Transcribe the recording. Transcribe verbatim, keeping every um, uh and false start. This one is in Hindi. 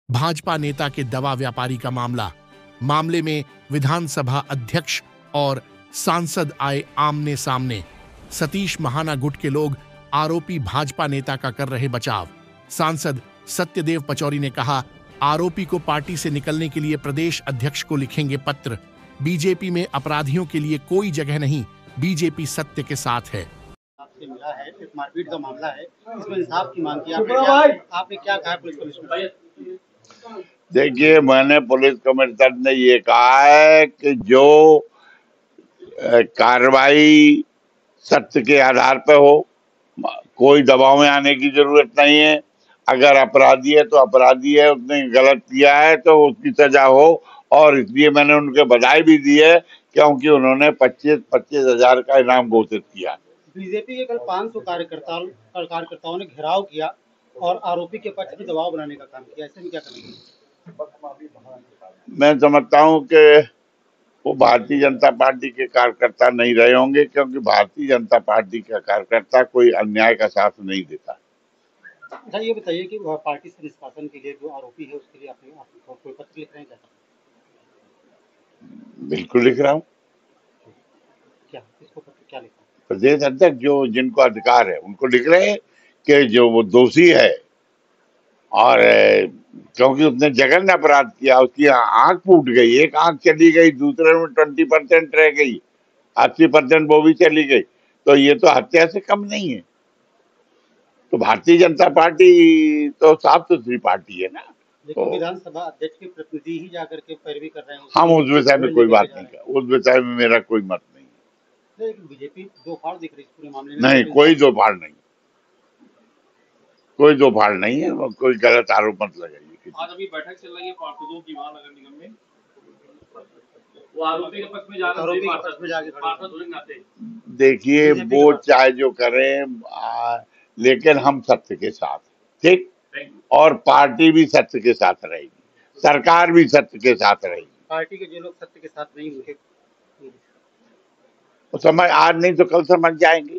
भाजपा नेता के दवा व्यापारी का मामला। मामले में विधानसभा अध्यक्ष और सांसद आए आमने सामने। सतीश महाना गुट के लोग आरोपी भाजपा नेता का कर रहे बचाव। सांसद सत्यदेव पचौरी ने कहा, आरोपी को पार्टी से निकलने के लिए प्रदेश अध्यक्ष को लिखेंगे पत्र। बीजेपी में अपराधियों के लिए कोई जगह नहीं, बीजेपी सत्य के साथ है। आपसे मिला है, एक मारपीट का मामला है, इसमें इंसाफ की मांग की आपने, आपने क्या कहा पुलिस कमिश्नर? देखिए, मैंने पुलिस कमिश्नर ने ये कहा है कि जो कार्रवाई सत्य के आधार पर हो, कोई दबाव में आने की जरूरत नहीं है। अगर अपराधी है तो अपराधी है, उसने गलत किया है तो उसकी सजा हो। और इसलिए मैंने उनके बधाई भी दी है क्योंकि उन्होंने पच्चीस पच्चीस हजार का इनाम घोषित किया। बीजेपी के कल पाँच सौ कार्यकर्ताओं कार्यकर्ताओं ने घेराव किया और आरोपी के पक्ष में दबाव बनाने का काम किया, ऐसे में क्या करेंगे? मैं समझता हूं कि वो भारतीय जनता पार्टी के कार्यकर्ता नहीं रहे होंगे, क्योंकि भारतीय जनता पार्टी का कार्यकर्ता कोई अन्याय का साथ नहीं देता। अच्छा, ये बताइए कि पार्टी से निष्कासन के लिए जो आरोपी है उसके लिए आपने आप कोई पत्र लिख रहे हैं क्या? बिल्कुल लिख रहा हूँ। क्या इसको पत्र क्या लिखा? प्रदेश अध्यक्ष जो जिनको अधिकार है उनको लिख रहे हैं कि जो वो दोषी है और क्योंकि उसने जघन्य अपराध किया, उसकी आंख फूट गई, एक आंख चली गई, दूसरे में ट्वेंटी परसेंट रह गई, अस्सी परसेंट वो भी चली गई, तो ये तो हत्या से कम नहीं है। तो भारतीय जनता पार्टी तो साफ सुथरी पार्टी है ना। लेकिन तो विधानसभा अध्यक्ष के प्रतिनिधि ही जाकर के पैरवी कर रहे हैं। हम उस विषय में कोई बात नहीं कर, उस विषय में मेरा कोई मत नहीं है। लेकिन बीजेपी दो फाड़ दिख रही है इस पूरे मामले में। नहीं, कोई दो फाड़ नहीं, कोई दो फाड़ नहीं है, कोई गलत आरोप मत लगाइए। आज अभी बैठक चल रही है पार्षदों की महानगर निगम में, वो आरोपी के पक्ष में जाकर देखिए, वो चाहे जो करें, लेकिन हम सत्य के साथ, ठीक, और पार्टी भी सत्य के साथ रहेगी, सरकार भी सत्य के साथ रहेगी। पार्टी के जो लोग सत्य के साथ नहीं होंगे, समझ आज नहीं तो कल समझ जाएंगे।